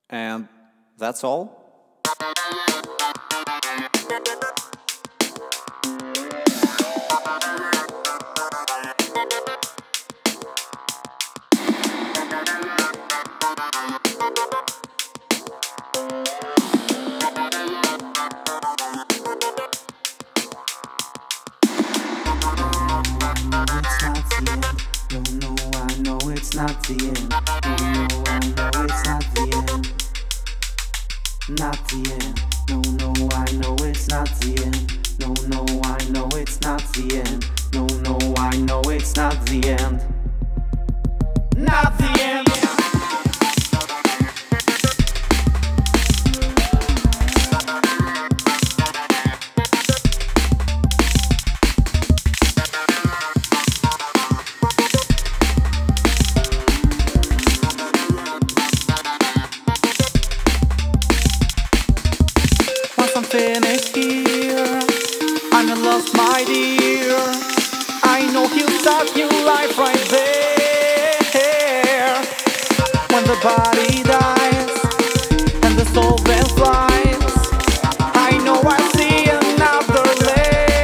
And that's all? It's not the end. No, no, I know it's not the end. Not the end. No, no, I know it's not the end. No, no, I know it's not the end. No, no, I know it's not the end. Not the end. I'm finished here, I'm in love, my dear. I know he'll start new life right there. When the body dies and the soul then flies, I know I'll see another land.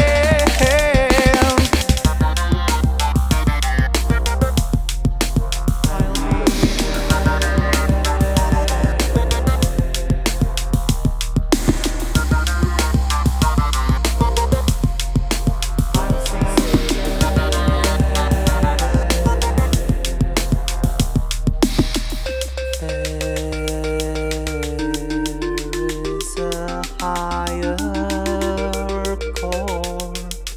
Higher core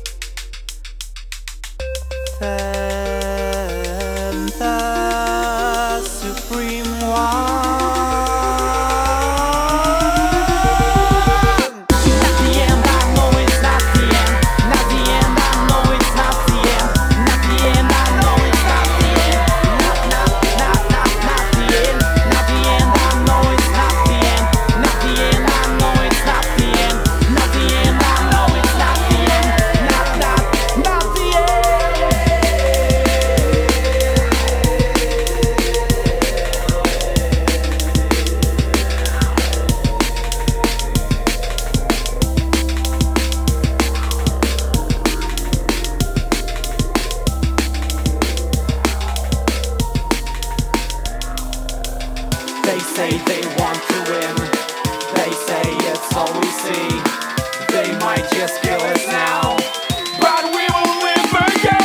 than the supreme one. Not the end, I know it's not the end. Not the end, I know it's not the end. Not the end, I know it's not the end. Not the end. Not the end, I know it's not the end. Not the end, I know it's not the end. Not the end, I know it's not the end. Not the end. They say they want to win. They say it's all we see. They might just kill us now, but we will live again.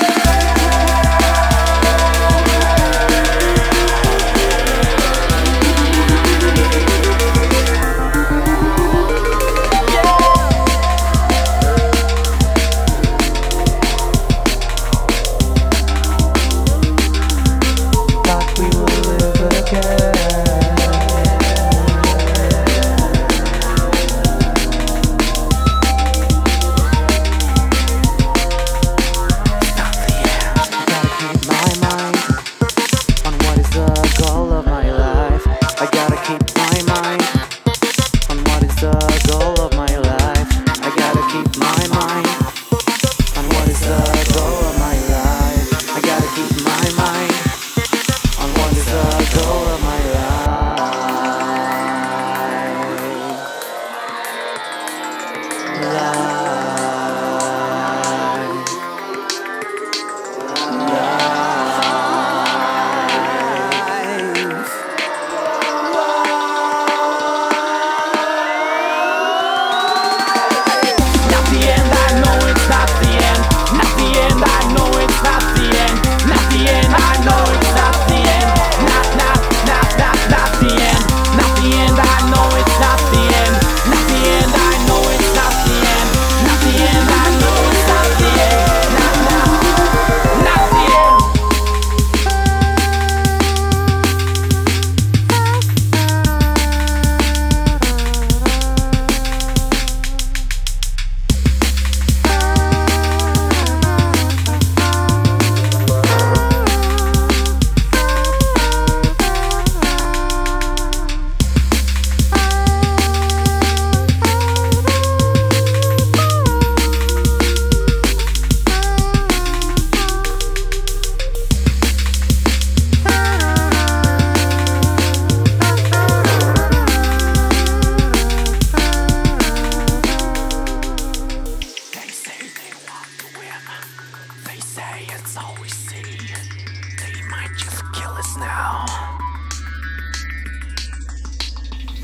But we will live again.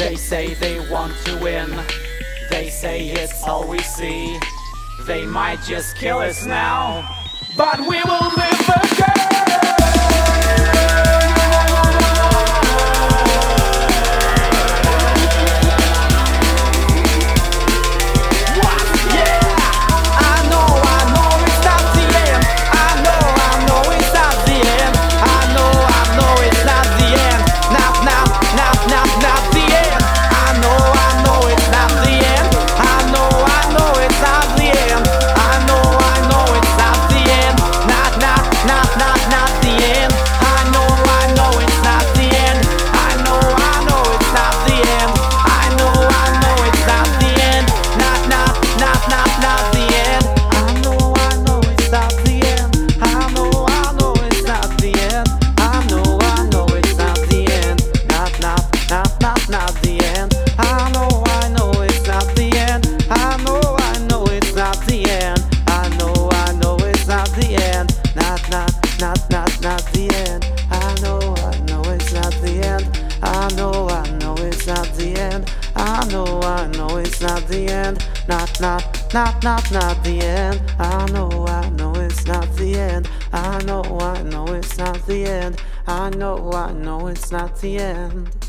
They say they want to win. They say it's all we see. They might just kill us now, but we will live again. Not the end. Not the end. I know it's not the end. I know it's not the end. I know it's not the end.